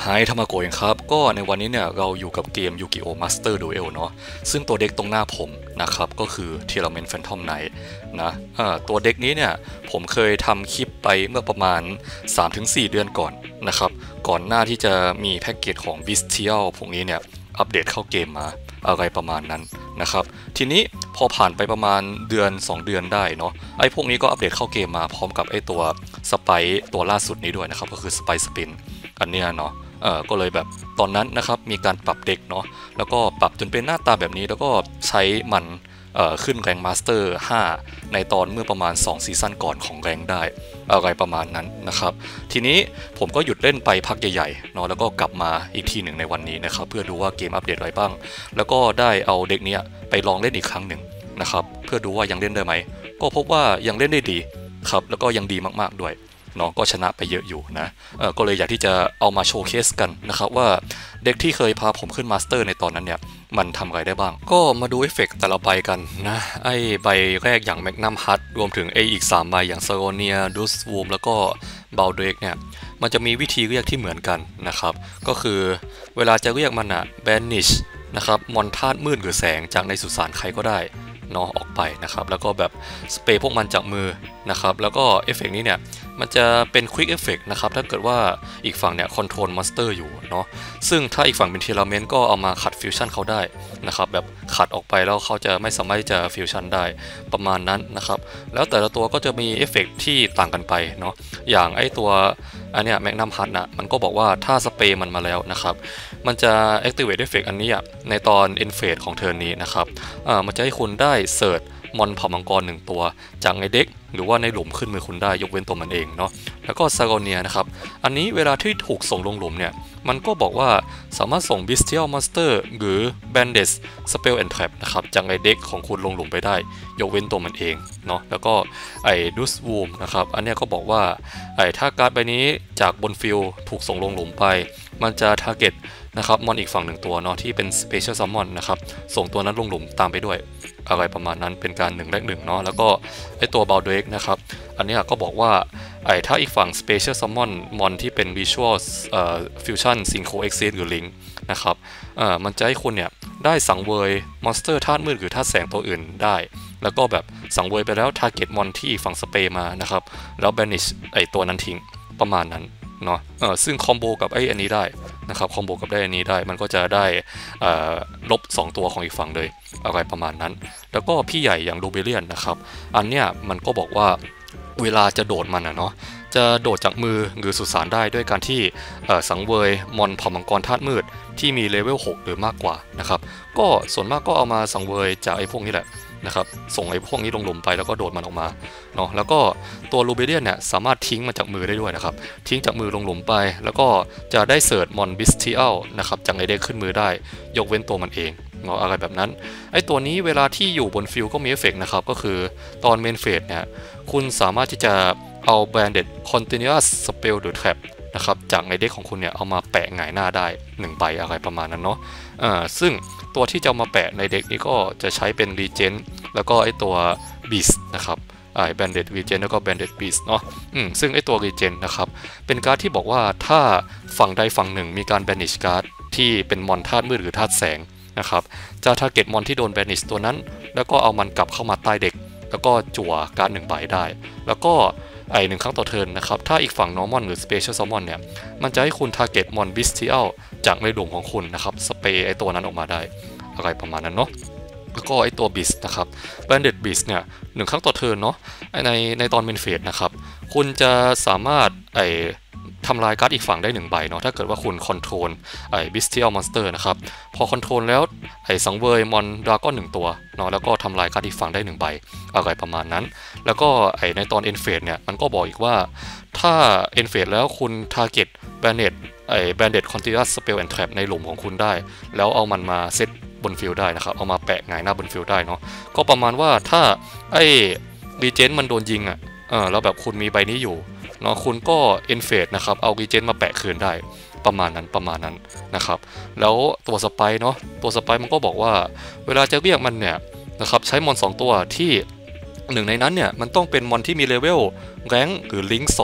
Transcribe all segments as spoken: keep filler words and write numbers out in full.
Hi ทามาโกะครับก็ในวันนี้เนี่ยเราอยู่กับเกม Yu-Gi-Oh! Master Duel เนาะซึ่งตัวเด็กตรงหน้าผมนะครับก็คือ Tearlament Phantom Knight นะตัวเด็กนี้เนี่ยผมเคยทำคลิปไปเมื่อประมาณ สามถึงสี่ เดือนก่อนนะครับก่อนหน้าที่จะมีแพ็กเกจของ Bestial พวกนี้เนี่ยอัปเดตเข้าเกมมาอะไรประมาณนั้นนะครับทีนี้พอผ่านไปประมาณเดือนสองเดือนได้เนาะไอ้พวกนี้ก็อัปเดตเข้าเกมมาพร้อมกับไอ้ตัวสไปร์ตัวล่าสุดนี้ด้วยนะครับก็คือสไปร์สปินอันเนี้ยเนาะเออก็เลยแบบตอนนั้นนะครับมีการปรับเด็กเนาะแล้วก็ปรับจนเป็นหน้าตาแบบนี้แล้วก็ใช้มันเอ่อขึ้นแรงมาสเตอร์ห้าในตอนเมื่อประมาณสองซีซั่นก่อนของแรงได้อะไรประมาณนั้นนะครับทีนี้ผมก็หยุดเล่นไปพักใหญ่ๆเนาะแล้วก็กลับมาอีกทีหนึ่งในวันนี้นะครับเพื่อดูว่าเกมอัปเดตอะไรบ้างแล้วก็ได้เอาเด็กนี้ไปลองเล่นอีกครั้งหนึ่งนะครับเพื่อดูว่ายังเล่นได้ไหมก็พบว่ายังเล่นได้ดีครับแล้วก็ยังดีมากๆด้วยน้องก็ชนะไปเยอะอยู่นะเออก็เลยอยากที่จะเอามาโชว์เคสกันนะครับว่าเด็กที่เคยพาผมขึ้นมาสเตอร์ในตอนนั้นเนี่ยมันทำอะไรได้บ้างก็มาดูเอฟเฟกต์แต่ละใบกันนะไอใบแรกอย่างแมกนัมฮัตรวมถึงไออีกสามใบอย่างซาโรเนียดูสวูมแล้วก็บาลเดรกเนี่ยมันจะมีวิธีเรียกที่เหมือนกันนะครับก็คือเวลาจะเรียกมันอะแบนนิชนะครับมอนธาตุมืดหรือแสงจากในสุสานใครก็ได้เนาะออกไปนะครับแล้วก็แบบสเปรย์พวกมันจากมือนะครับแล้วก็เอฟเฟกต์นี้เนี่ยมันจะเป็น Quick Effect นะครับถ้าเกิดว่าอีกฝั่งเนี่ยคอนโทรลมอนสเตอร์อยู่เนาะซึ่งถ้าอีกฝั่งเป็นเทเลเมนต์ก็เอามาขัดฟิวชั่นเขาได้นะครับแบบขัดออกไปแล้วเขาจะไม่สามารถจะฟิวชั่นได้ประมาณนั้นนะครับแล้วแต่ละตัวก็จะมีเอฟเฟกต์ที่ต่างกันไปเนาะอย่างไอตัวอันเนี้ยแมกนัมฮัตนะมันก็บอกว่าถ้าสเปรย์มันมาแล้วนะครับมันจะ activate effect อันนี้ในตอน end phase ของเทิร์นนี้นะครับอ่ามันจะให้คุณได้เสิร์ชมอนเผ่ามังกรหนึ่งตัวจากในเด็กหรือว่าในหลุมขึ้นมือคุณได้ยกเว้นตัวมันเองเนาะแล้วก็ซาโกเนียนะครับอันนี้เวลาที่ถูกส่งลงหลุมเนี่ยมันก็บอกว่าสามารถส่ง Bestial Monster หรือ Bandit Spell and Trap นะครับจากในเด็กของคุณลงหลุมไปได้ยกเว้นตัวมันเองเนาะแล้วก็ไอ้ Dust Woom นะครับอันนี้ก็บอกว่าไอ้ถ้าการ์ดใบนี้จากบนฟิลถูกส่งลงหลุมไปมันจะ target นะครับมอนอีกฝั่งหนึ่งตัวเนาะที่เป็น Special Summon นะครับส่งตัวนั้นลงหลุมตามไปด้วยอะไรประมาณนั้นเป็นการหนึ่งแลกหนึ่งเนาะแล้วก็ไอตัว b a l d r a k นะครับอันนี้ก็บอกว่าไอถ้าอีกฝั่ง Special Summon มอนที่เป็น Visual เอ่อ Fusion Synchro Exit หรือ Link นะครับเอ่อมันจะให้คุณเนี่ยได้สังเวยมอนสเตอร์ธาตุมืดหรือธาตุแสงตัวอื่นได้แล้วก็แบบสังเวยไปแล้ว Target มอนที่ฝั่งสเปรย์มานะครับแล้ว Banish ไอตัวนั้นทิ้งประมาณนั้นเนาะเออซึ่งคอมโบกับไออันนี้ได้นะครับคอมโบกับได้อันนี้ได้มันก็จะได้ลบสองตัวของอีกฝั่งเลยอะไรประมาณนั้นแล้วก็พี่ใหญ่อย่างลูเบเลียนนะครับอันเนี้ยมันก็บอกว่าเวลาจะโดดมันอะเนาะจะโดดจากมือหรือสุสานได้ด้วยการที่สังเวยมอนเผ่ามังกรธาตุมืดที่มีเลเวลหกหรือมากกว่านะครับก็ส่วนมากก็เอามาสังเวยจากไอ้พวกนี้แหละนะครับส่งไอ้พวกนี้ลงหลุมไปแล้วก็โดดมันออกมาเนาะแล้วก็ตัวลูเบเลียนเนี่ยสามารถทิ้งมันจากมือได้ด้วยนะครับทิ้งจากมือลงหลุมไปแล้วก็จะได้เสิร์ชมอนบิสติอัลนะครับจากไอเด็กขึ้นมือได้ยกเว้นตัวมันเองเนาะอะไรแบบนั้นไอตัวนี้เวลาที่อยู่บนฟิลก็มีเอฟเฟกต์นะครับก็คือตอนเมนเฟสเนี่ยคุณสามารถที่จะเอา Banded Continuous Spell หรือ Trap นะครับจากในเด็กของคุณเนี่ยเอามาแปะหงายหน้าได้หนึ่งใบอะไรประมาณนั้นเนาะอ่าซึ่งตัวที่จะมาแปะในเด็กนี้ก็จะใช้เป็น Regen แล้วก็ไอตัว Beast นะครับไอ้ Banded Regen แล้วก็ Banded Beast เนาะอืมซึ่งไอตัว Regen นะครับเป็นการ์ดที่บอกว่าถ้าฝั่งใดฝั่งหนึ่งมีการ Banish การ์ดที่เป็นมอนธาตุมืดหรือธาตุแสงนะครับจะ target มอนที่โดน Banish ตัวนั้นแล้วก็เอามันกลับเข้ามาใต้เด็กแล้วก็จั่วการ์ดหนึ่งใบได้แล้วก็ไอหนึ่งครั้งต่อเทิร์นนะครับถ้าอีกฝั่ง normal หรือ special summon เนี่ยมันจะให้คุณ target มอน bestial จากในหลุมของคุณนะครับสเปรย์ไอตัวนั้นออกมาได้อะไรประมาณนั้นเนาะแล้วก็ไอตัว beast นะครับ banded beast เนี่ยหนึ่งครั้งต่อเทิร์นเนาะในในตอนเมนเฟสนะครับคุณจะสามารถไอทำลายการ์ดอีกฝั่งได้หนึ่งใบเนาะถ้าเกิดว่าคุณคอนโทรลไอ้ Bestial Monster นะครับพอคอนโทรลแล้วไอ้สังเวยมอนดราก้อนหนึ่งตัวเนาะแล้วก็ทำลายการ์ดอีกฝั่งได้หนึ่งใบอะไรประมาณนั้นแล้วก็ไอ้ในตอน End Phase เนี่ยมันก็บอกอีกว่าถ้า End Phase แล้วคุณ Target Banded ไอ้ Banded Continuous Spell and Trap ในหลุมของคุณได้แล้วเอามันมาเซตบนฟิลได้นะครับเอามาแปะหงายหน้าบนฟิลได้เนาะก็ประมาณว่าถ้าไอ้รีเจนมันโดนยิงอ่ะเออแล้วแบบคุณมีใบนี้อยู่เนาะคุณก็ end phase นะครับเอารีเจนมาแปะคืนได้ประมาณนั้นประมาณนั้นนะครับแล้วตัวสไปเนาะตัวสไปมันก็บอกว่าเวลาจะเรียกมันเนี่ยนะครับใช้มอนสองตัวที่หนึ่งในนั้นเนี่ยมันต้องเป็นมอนที่มีเลเวลแรงหรือลิงก์สอง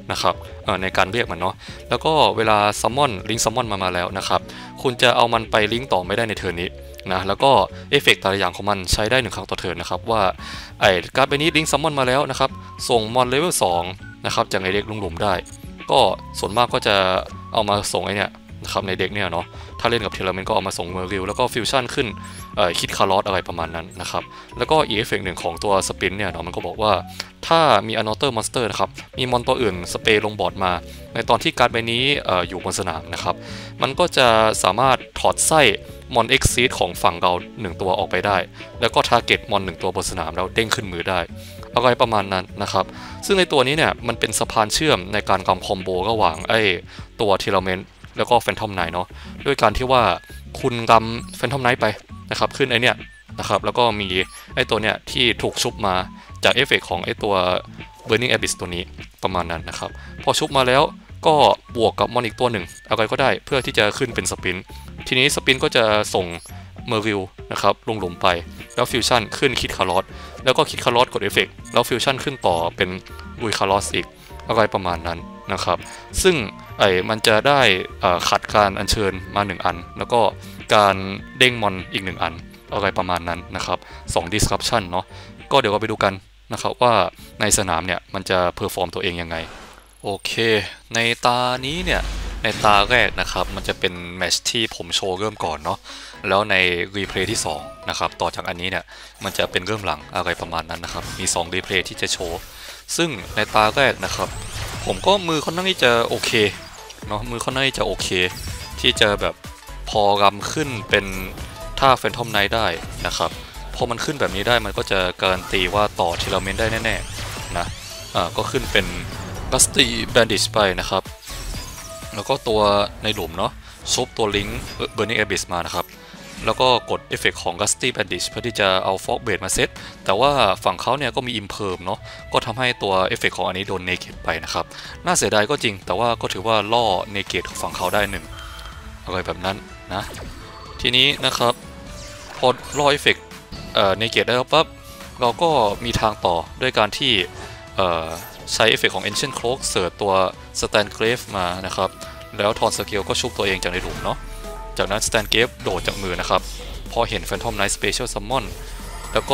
นะครับในการเรียกมันเนาะแล้วก็เวลาซัมมอนลิงก์ซัมมอนมามาแล้วนะครับคุณจะเอามันไปลิงก์ต่อไม่ได้ในเทิร์นนี้นะแล้วก็เอฟเฟกต์แต่ละอย่างของมันใช้ได้หนึ่งครั้งต่อเทิร์นนะครับว่าไอ้การ์ดใบนี้ลิงก์ซัมมอนมาแล้วนะครับส่งมอนเลเวลสองนะครับจากในเด็กลุงหลุมได้ก็ส่วนมากก็จะเอามาส่งไอ้นี่นะครับในเด็กเนี่ยเนาะถ้าเล่นกับเทเลเมนก็เอามาส่งเมอร์ริลแล้วก็ฟิวชั่นขึ้นคิดคาร์ลอสอะไรประมาณนั้นนะครับแล้วก็อีกเอฟเฟกต์หนึ่งของตัวสปินเนี่ยเนาะมันก็บอกว่าถ้ามีอนอเตอร์มอนสเตอร์นะครับมีมอนตัวอื่นสเปรย์ลงบอร์ดมาในตอนที่การ์ดใบนี้ออยู่บนสนามนะครับมันก็จะสามารถถอดไส้มอนเอ็กซีดของฝั่งเราหนึ่งตัวออกไปได้แล้วก็ทาร์เก็ตมอนหนึ่งตัวบนสนามแล้วเด้งขึ้นมือได้อะไรประมาณนั้นนะครับซึ่งในตัวนี้เนี่ยมันเป็นสะพานเชื่อมในการกำคอมโบระหว่างไอ้ตัวเทเลเมนแล้วก็แฟนทอมไนท์เนาะด้วยการที่ว่าคุณกำแฟนทอมไนท์ไปนะครับขึ้นไอเนี้ยนะครับแล้วก็มีไอตัวเนี้ยที่ถูกชุบมาจากเอฟเฟกของไอตัว Burning Abyss ตัวนี้ประมาณนั้นนะครับพอชุบมาแล้วก็บวกกับมอนอีกตัวหนึ่งอะไรก็ได้เพื่อที่จะขึ้นเป็นสปินทีนี้สปินก็จะส่งเมอร์วิลนะครับลงหลุมไปแล้วฟิวชั่นขึ้นคิดคาร์ลอสแล้วก็คิดคาร์ลอสกดเอฟเฟกแล้วฟิวชั่นขึ้นต่อเป็นลุยคาร์ลอสอีกอะไรประมาณนั้นนะครับซึ่งไอ้มันจะได้ขัดการอัญเชิญมาหนึ่งอันแล้วก็การเด้งมอนอีกหนึ่งอันอะไรประมาณนั้นนะครับสอง disruption เนาะก็เดี๋ยวเราไปดูกันนะครับว่าในสนามเนี่ยมันจะเพอร์ฟอร์มตัวเองยังไงโอเคในตานี้เนี่ยในตาแรกนะครับมันจะเป็นแมตช์ที่ผมโชว์เริ่มก่อนเนาะแล้วในรีเพลย์ที่สองนะครับต่อจากอันนี้เนี่ยมันจะเป็นเริ่มหลังอะไรประมาณนั้นนะครับมีสองรีเพลย์ที่จะโชว์ซึ่งในตาแรกนะครับผมก็มือค่อนข้างที่จะโอเคเนาะมือค่อนข้างที่จะโอเคที่จะแบบพอรำขึ้นเป็นท่าแฟนทอมไนท์ได้นะครับพอมันขึ้นแบบนี้ได้มันก็จะการันตีว่าต่อเทเลเมนต์ได้แน่ๆนะอ่าก็ขึ้นเป็นกัสตี้แบนดิชไปนะครับแล้วก็ตัวในหลุมเนาะซุปตัวลิงก์เบอร์นิ่งแอบิสมานะครับแล้วก็กดเอฟเฟกของ Gusty Bandage เพื่อที่จะเอา Fog Blade มาเซตแต่ว่าฝั่งเขาเนี่ยก็มี Imperm เนาะก็ทำให้ตัวเอฟเฟกของอันนี้โดน Negate ไปนะครับน่าเสียดายก็จริงแต่ว่าก็ถือว่าล่อ Negate ของฝั่งเขาได้หนึ่งอะไรแบบนั้นนะทีนี้นะครับพอล่อเอฟเฟกเอ่อ Negate ได้แล้วปั๊บเราก็มีทางต่อด้วยการที่เอ่อใช้เอฟเฟกของ Ancient Cloak เสิร์ชตัว Stand Grave มานะครับแล้วทอนสเกลก็ชุบตัวเองจากในหลุมเนาะจากนั้น Stand Grave โดดจากมือนะครับพอเห็น Phantom Knight Special Summon แล้วก็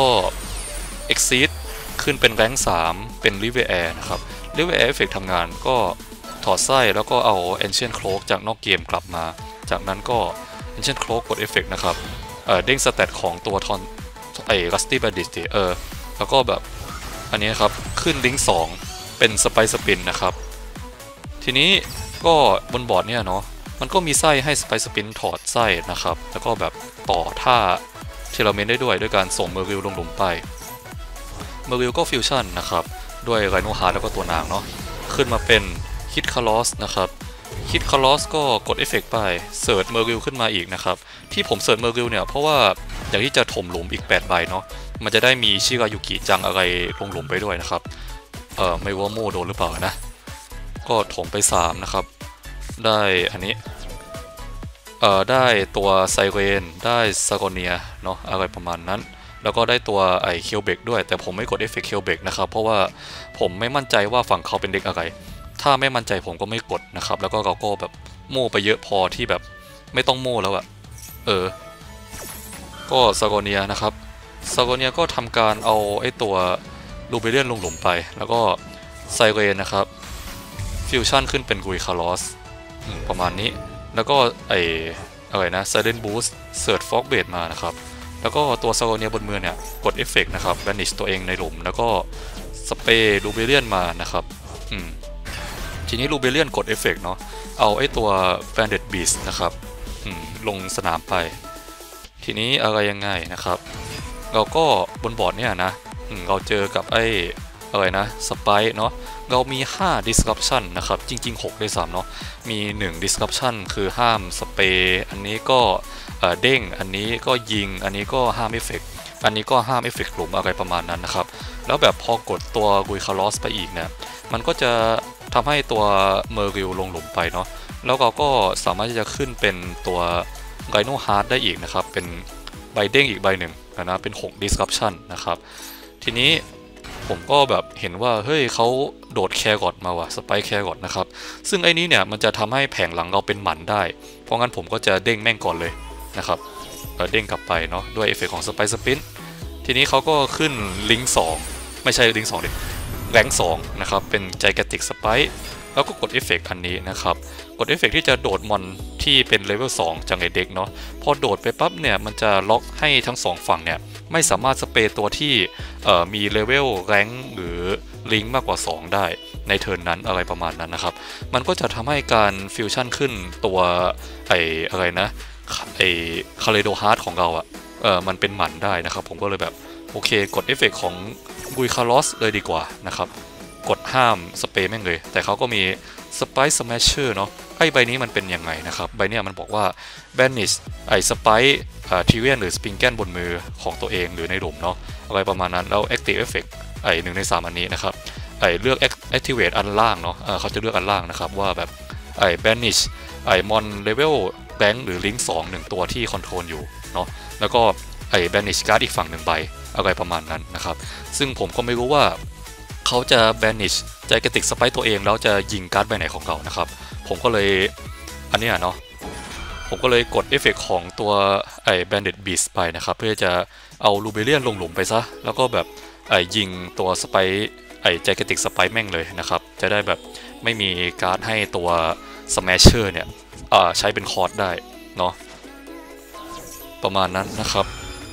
Exceed ขึ้นเป็นแรงค์สามเป็น Riviere นะครับ Riviere Effect ทำงานก็ถอดไส้แล้วก็เอา Ancient Cloak จากนอกเกมกลับมาจากนั้นก็ Ancient Cloak กด Effect นะครับเอ่อเด้งสเตตของตัวทอนไอ้ Rusty Bandit เออแล้วก็แบบอันนี้ครับขึ้นลิงก์สองเป็นสไปสปินนะครับทีนี้ก็บนบอร์ดเนี่ยเนาะมันก็มีไส้ให้สไปสปินถอดไส้นะครับแล้วก็แบบต่อท่าเทเลเมนต์ได้ด้วยด้วยการส่งเมอร์วิลลงหลุมไปเมอร์วิลก็ฟิวชั่นนะครับด้วยไรโนฮาร์ดแล้วก็ตัวนางเนาะขึ้นมาเป็นคิดคาร์ลอสนะครับคิดคาร์ลอสก็กดเอฟเฟกต์ไปเสิร์ชเมอร์วิลขึ้นมาอีกนะครับที่ผมเสิร์ชเมอร์วิลเนี่ยเพราะว่าอยากที่จะถมหลุมอีกแปดใบเนาะมันจะได้มีชิรายุกิจังอะไรลงหลุมไปด้วยนะครับเออไม่ว่าโมโดนหรือเปล่านะก็ถมไปสามนะครับได้อันนี้เอ่อได้ตัวไซเรนได้ซากเนียเนาะอะไรประมาณนั้นแล้วก็ได้ตัวไอเคียวเบกด้วยแต่ผมไม่กดเอฟเฟกต์เคียวเบกนะครับเพราะว่าผมไม่มั่นใจว่าฝั่งเขาเป็นเด็กอะไรถ้าไม่มั่นใจผมก็ไม่กดนะครับแล้วก็เราก็แบบโม่ไปเยอะพอที่แบบไม่ต้องโม่แล้วอะเออก็ซากเนียนะครับซากเนียก็ทำการเอาไอตัวลูเบเลียนลงหลุมไปแล้วก็ไซเรนนะครับฟิวชั่นขึ้นเป็นกุยคาร์ลอสประมาณนี้แล้วก็ไออะไรนะ Silent Boost เสิร์ช Fog Blade มานะครับแล้วก็ตัวซาโกเนียบนมือเนี่ยกดเอฟเฟกต์นะครับ Vanish ตัวเองในหลุมแล้วก็สเปรย์ลูเบเลียนมานะครับอืมทีนี้ลูเบเลียนกดเอฟเฟกต์เนาะเอาไอตัว Bandit Beast นะครับอืมลงสนามไปทีนี้อะไรยังไงนะครับเราก็บนบอร์ดเนี่ยนะเราเจอกับไออะไรนะสไปร์เนาะเรามีห้า disruption นะครับจริงๆหกด้วยซ้ำเนาะมีหนึ่ง disruption คือห้ามสเปรย์อันนี้ก็เด้งอันนี้ก็ยิงอันนี้ก็ห้ามเอฟเฟกต์อันนี้ก็ห้ามเอฟเฟกต์หลุมอะไรประมาณนั้นนะครับแล้วแบบพอกดตัวกุยคาร์ลอสไปอีกเนี่ยมันก็จะทำให้ตัวเมอร์ริลลงหลุมไปเนาะแล้วเราก็สามารถที่จะขึ้นเป็นตัวไรโนฮาร์ดได้อีกนะครับเป็นใบเด้งอีกใบหนึ่งนะเป็นหก disruption นะครับทีนี้ผผมก็แบบเห็นว่าเฮ้ยเขาโดดแครอทมาว่ะสไปค์แครอทนะครับซึ่งไอ้นี้เนี่ยมันจะทำให้แผงหลังเราเป็นหมันได้เพราะงั้นผมก็จะเด้งแม่งก่อนเลยนะครับเด้งกลับไปเนาะด้วยเอฟเฟกต์ของสไปค์สปินทีนี้เขาก็ขึ้นลิงก์สองไม่ใช่ลิงก์สองดิแรงสองนะครับเป็นไจแกติกสไปค์แล้วก็กดเอฟเฟกต์อันนี้นะครับกดเอฟเฟกต์ที่จะโดดมอนที่เป็นเลเวลสองจากในเด็กเนาะพอโดดไปปั๊บเนี่ยมันจะล็อกให้ทั้งสองฝั่งเนี่ยไม่สามารถสเปรย์ตัวที่มีเลเวลแรงหรือลิงก์มากกว่าสองได้ในเทิร์นนั้นอะไรประมาณนั้นนะครับมันก็จะทำให้การฟิวชั่นขึ้นตัวไออะไรนะไอคาเลโดฮาร์ดของเราอะเออมันเป็นหมันได้นะครับผมก็เลยแบบโอเคกดเอฟเฟกต์ของกุยคาร์ลอสเลยดีกว่านะครับกดห้ามสเปรย์แม่งเลยแต่เขาก็มีสไปซ์สแมชเชอร์เนาะไอใบนี้มันเป็นยังไงนะครับใบนี้มันบอกว่า banish ไอสไปซ์ทีเวียนหรือสปริงแกนบนมือของตัวเองหรือในหลุมเนาะอะไรประมาณนั้นแล้ว active effect ไอหนึ่งในสามอันนี้นะครับไอเลือก activate อันล่างเนาะเขาจะเลือกอันล่างนะครับว่าแบบไอ banish ไอ mon level rank หรือ link สองหนึ่งตัวที่ control อยู่เนาะแล้วก็ไอ banish card อีกฝั่งหนึ่งใบอะไรประมาณนั้นนะครับซึ่งผมก็ไม่รู้ว่าเขาจะ banish ใจกระติกสไปตัวเองแล้วจะยิงการ์ดใบไหนของเขานะครับผมก็เลยอันนี้เนาะผมก็เลยกดเอฟเฟกต์ของตัวไอ้ Bandit Beast ไปนะครับเพื่อจะเอาลูเบเลียนลงหลุมไปซะแล้วก็แบบไอ้ยิงตัวสไปไอ้ใจกระติกสไปแม่งเลยนะครับจะได้แบบไม่มีการ์ดให้ตัว Smasher เนี่ยใช้เป็นคอร์ดได้เนาะประมาณนั้นนะครับ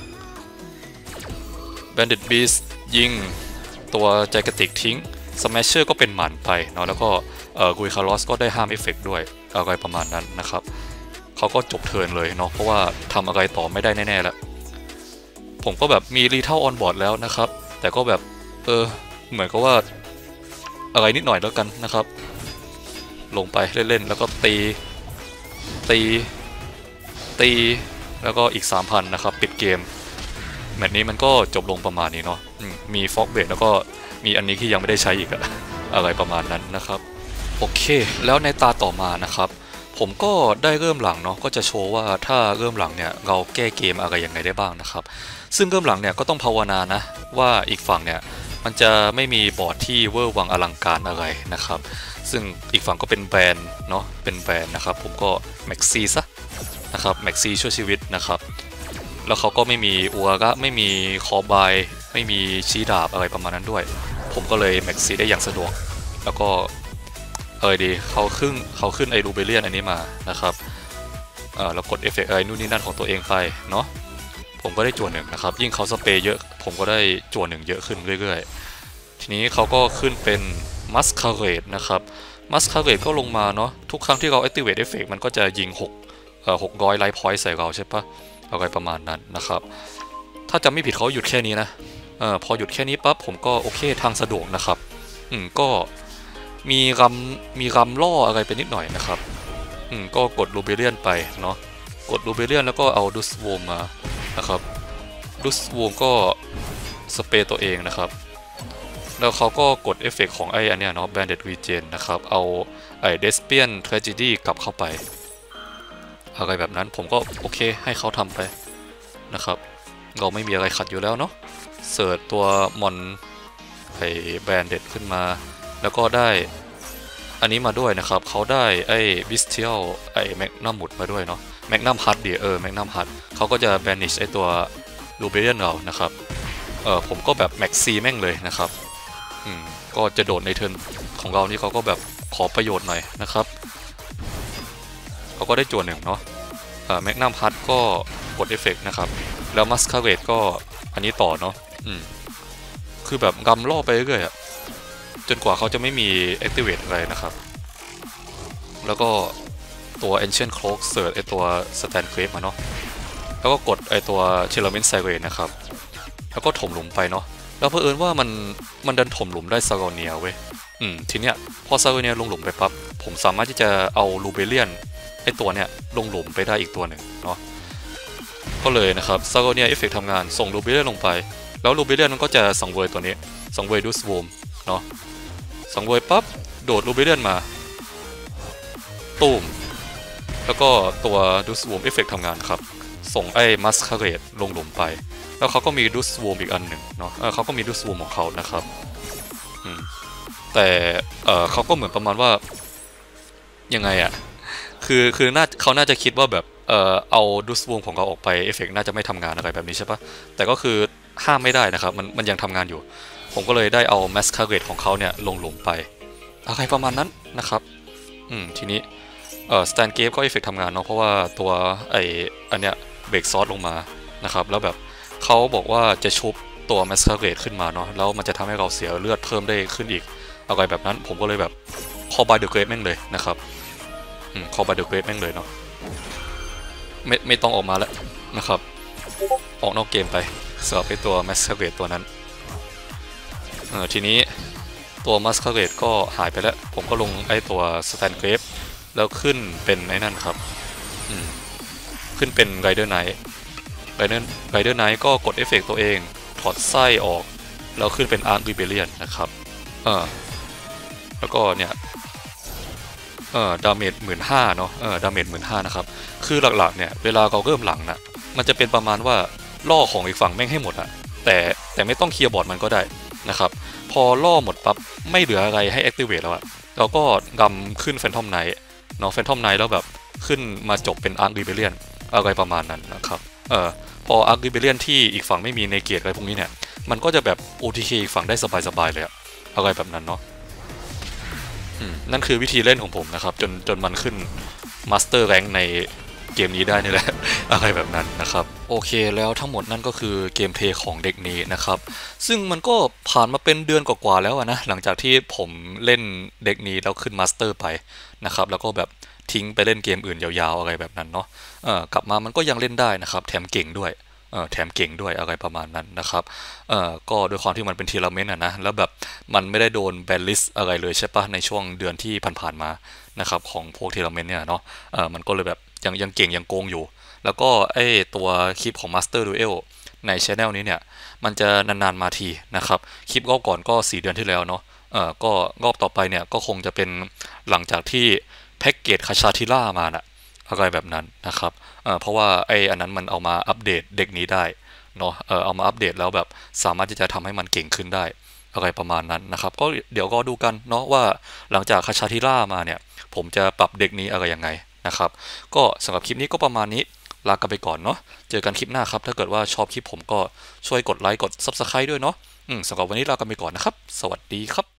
Bandit Beast ยิงตัวใจกระติกทิ้ง Smasher ก็เป็นหมันไปเนาะแล้วก็กุยคาร์ลอสก็ได้ห้ามเอฟเฟกต์ด้วยอะไรประมาณนั้นนะครับเขาก็จบเทิร์นเลยเนาะเพราะว่าทำอะไรต่อไม่ได้แน่ๆแล้วผมก็แบบมีรีเทลออนบอร์ดแล้วนะครับแต่ก็แบบเออเหมือนกับว่าอะไรนิดหน่อยแล้วกันนะครับลงไปเล่นๆแล้วก็ตีตีตีแล้วก็อีก สามพัน นะครับปิดเกมแมตช์นี้มันก็จบลงประมาณนี้เนาะมีฟ็อกเบดแล้วก็มีอันนี้ที่ยังไม่ได้ใช้อีกอะอะไรประมาณนั้นนะครับโอเคแล้วในตาต่อมานะครับผมก็ได้เริ่มหลังเนาะก็จะโชว์ว่าถ้าเริ่มหลังเนี่ยเราแก้เกมอะไรยังไงได้บ้างนะครับซึ่งเริ่มหลังเนี่ยก็ต้องภาวนานะว่าอีกฝั่งเนี่ยมันจะไม่มีบอร์ดที่เวอร์วังอลังการอะไรนะครับซึ่งอีกฝั่งก็เป็นแบรนด์เนาะเป็นแบรนด์นะครับผมก็แม็กซี่ซะนะครับแม็กซี่ช่วยชีวิตนะครับแล้วเขาก็ไม่มีอัวระไม่มีคอบายไม่มีชี้ดาบอะไรประมาณนั้นด้วยผมก็เลยแม็กซี่ได้อย่างสะดวกแล้วก็เออดีเขาขึ้นเขาขึ้นไอรูเบเลียนอันนี้มานะครับเออเรากดเอฟเฟกต์อะไรนู่นนี่นั่นของตัวเองไปเนาะผมก็ได้จวนหนึ่งนะครับยิ่งเขาสเปรย์เยอะผมก็ได้จวนหนึ่งเยอะขึ้นเรื่อยๆทีนี้เขาก็ขึ้นเป็นมัสคาเรดนะครับมัสคาเรดก็ลงมาเนาะทุกครั้งที่เรา activate effect มันก็จะยิงหกเอ่อหกร้อยไลท์พอยต์ใส่เราใช่ปะอะไรประมาณนั้นนะครับถ้าจำไม่ผิดเขาหยุดแค่นี้นะเออพอหยุดแค่นี้ปั๊บผมก็โอเคทางสะดวกนะครับอืมก็มีรำมีรำล่ออะไรไปนิดหน่อยนะครับอืมก็กดรูเบเลียนไปเนาะกดรูเบเลียนแล้วก็เอาดุสโวมมานะครับดุสโวมก็สเปรย์ตัวเองนะครับแล้วเขาก็กดเอฟเฟกต์ของไอ้อันเนี้ยเนาะ Bandit Regen นะครับเอาไอ้ Despian Tragedy กลับเข้าไปอะไรแบบนั้นผมก็โอเคให้เขาทำไปนะครับเราไม่มีอะไรขัดอยู่แล้วเนาะเสิร์ชตัวมอนไอ้ Bandit ขึ้นมาแล้วก็ได้อันนี้มาด้วยนะครับเขาได้ไอ้บิสเทียลไอ้แมกนัมมุดมาด้วยเนาะแมกนัมฮัตเดียเออแมกนัมฮัตเขาก็จะแบนิชไอ้ตัวลูเบเลียนเรานะครับเออผมก็แบบแม็กซีแม่งเลยนะครับอืมก็จะโดดในเทิร์นของเรานี่เขาก็แบบขอประโยชน์หน่อยนะครับเขาก็ได้จวนหนึ่งเนาะเออแมกนัมฮัตก็กดเอฟเฟกต์นะครับแล้วมัสคาเรดก็อันนี้ต่อเนาะอืมคือแบบกำล่อไปเรื่อยๆจนกว่าเขาจะไม่มี activate อะไรนะครับแล้วก็ตัว ancient cloak เสิร์ชไอตัว stand crave มาเนาะแล้วก็กดไอตัว Chilament Siren นะครับแล้วก็ถมหลุมไปเนาะแล้วเผอิญว่ามันมันดันถมหลุมได้ซารอเนียเว้ยอืมทีเนี้ยพอซารอเนียลงหลุมไปปั๊บผมสามารถที่จะเอาลูเบเลียนไอตัวเนี้ยลงหลุมไปได้อีกตัวหนึ่งเนาะก็เลยนะครับซารอเนียเอฟเฟกต์ทำงานส่งลูเบเลียนลงไปแล้วลูเบเลียนมันก็จะสังเวยตัวนี้สังเวยดูสวอมเนาะสังเวยปั๊บโดดลูเบเลียนมาตูมแล้วก็ตัวดูสวอมเอฟเฟกต์ทำงานครับส่งไอ้มัสคาเรดลงหลุมไปแล้วเขาก็มีดูสวอมอีกอันหนึ่งเนาะเขาก็มีดูสวอมของเขานะครับแต่เออเขาก็เหมือนประมาณว่ายังไงอะคือคือน่าเขาน่าจะคิดว่าแบบเออเอาดูสวงของเขาออกไปเอฟเฟกน่าจะไม่ทำงานอะไรแบบนี้ใช่ปะแต่ก็คือห้ามไม่ได้นะครับมันมันยังทำงานอยู่ผมก็เลยได้เอาแมสคาเรดของเขาเนี่ยลงหลุมไปอะไรประมาณนั้นนะครับอืมทีนี้เออสแตนเกฟก็เอฟเฟกทำงานเนาะเพราะว่าตัวไออันเนี้ยเบรกซอสลงมานะครับแล้วแบบเขาบอกว่าจะชุบตัวแมสคาเรดขึ้นมาเนาะแล้วมันจะทำให้เราเสียเลือดเพิ่มได้ขึ้นอีกอะไรแบบนั้นผมก็เลยแบบคอบายเดอะเกรดแม่งเลยนะครับอืมคอบายเดอะเกรดแม่งเลยเนาะไม่ไม่ต้องออกมาแล้วนะครับออกนอกเกมไปสำหรับไอตัวแมสคาเรดตัวนั้นเออทีนี้ตัวมัสคาเรดก็หายไปแล้วผมก็ลงไอตัวสแตนเกรฟแล้วขึ้นเป็นไอ้นั่นครับอืมขึ้นเป็นไรเดอร์ไนท์ไรเดอร์ไรเดอร์ไนท์ก็กดเอฟเฟกตัวเองถอดไส้ออกแล้วขึ้นเป็นอาร์คริเบเลียนนะครับเออแล้วก็เนี่ยเออดาเมจหมื่นห้าเนาะเออดาเมจหมื่นห้านะครับคือหลักๆเนี่ยเวลาเราเริ่มหลังนะมันจะเป็นประมาณว่าล่อของอีกฝั่งแม่งให้หมดอะแต่แต่ไม่ต้องเคลียร์บอร์ดมันก็ได้นะครับพอล่อหมดปั๊บไม่เหลืออะไรให้ activate แล้วอะเราก็กำขึ้น Phantom Knight เนาะ Phantom Knight แล้วแบบขึ้นมาจบเป็น Arc Rebellion อะไรประมาณนั้นนะครับเออพอ Arc Rebellion ที่อีกฝั่งไม่มีในเกียรอะไรพวกนี้เนี่ยมันก็จะแบบ โอ ที เค อีกฝั่งได้สบายๆเลยอะอะไรแบบนั้นเนาะนั่นคือวิธีเล่นของผมนะครับจนจนมันขึ้น Master Rank ในเกมนี้ได้นี่แหละ อะไรแบบนั้นนะครับโอเคแล้วทั้งหมดนั่นก็คือเกมเพลย์ของเด็กนี้นะครับซึ่งมันก็ผ่านมาเป็นเดือนกว่าๆแล้วนะหลังจากที่ผมเล่นเด็กนี้แล้วขึ้นมาสเตอร์ไปนะครับแล้วก็แบบทิ้งไปเล่นเกมอื่นยาวๆอะไรแบบนั้นเนาะเออกลับมามันก็ยังเล่นได้นะครับแถมเก่งด้วยเออแถมเก่งด้วยอะไรประมาณนั้นนะครับเออก็ด้วยความที่มันเป็นทีละเมนต์อะนะแล้วแบบมันไม่ได้โดนแบนลิสอะไรเลยใช่ปะในช่วงเดือนที่ผ่านๆมานะครับของพวกทีละเมนต์เนี่ยเนาะเออมันก็เลยแบบยังยังเก่งยังโกงอยู่แล้วก็ไอตัวคลิปของ Master Duel ใน Channel นี้เนี่ยมันจะนานๆมาทีนะครับคลิปรอบก่อนก็สี่เดือนที่แล้วเนาะเออก็รอบต่อไปเนี่ยก็คงจะเป็นหลังจากที่แพ็กเกจคาชาทิล่ามานะอะไรแบบนั้นนะครับเออเพราะว่าไออันนั้นมันเอามาอัปเดตเด็กนี้ได้เนาะเออเอามาอัปเดตแล้วแบบสามารถที่จะทำให้มันเก่งขึ้นได้อะไรประมาณนั้นนะครับก็เดี๋ยวก็ดูกันเนาะว่าหลังจากคาชาทิล่ามาเนี่ยผมจะปรับเด็กนี้อะไรยังไงนะครับก็สำหรับคลิปนี้ก็ประมาณนี้ลากันไปก่อนเนาะเจอกันคลิปหน้าครับถ้าเกิดว่าชอบคลิปผมก็ช่วยกดไลค์กด ซับสไครบ์ ด้วยเนาะอืมสำหรับวันนี้ลากันไปก่อนนะครับสวัสดีครับ